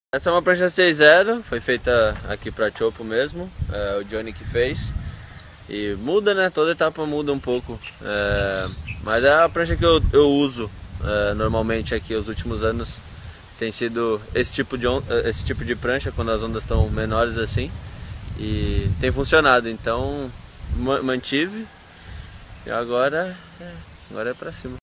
Essa é uma prancha 6.0, foi feita aqui pra Chopo mesmo, o Johnny que fez. E muda, né? Toda etapa muda um pouco. Mas é a prancha que eu uso normalmente aqui os últimos anos. Tem sido esse tipo de prancha quando as ondas estão menores assim. E tem funcionado, então mantive. E agora é pra cima.